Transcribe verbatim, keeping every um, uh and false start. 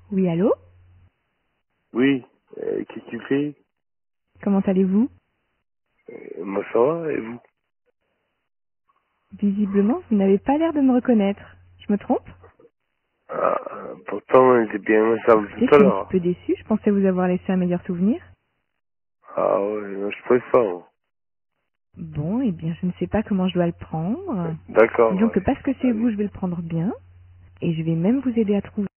Oui, allô? Oui, euh, qu'est-ce que tu fais? Comment allez-vous? Euh, Moi ça va, et vous? Visiblement, vous n'avez pas l'air de me reconnaître. Je me trompe? Ah, pourtant on était bien ensemble Écoutez, je tout à suis un petit l'heure. peu déçue. Je pensais vous avoir laissé un meilleur souvenir. Ah ouais, non, je préfère. Moi. Bon, eh bien, je ne sais pas comment je dois le prendre. D'accord, Disons que ouais. parce que c'est vous, Allez. je vais le prendre bien. Et je vais même vous aider à trouver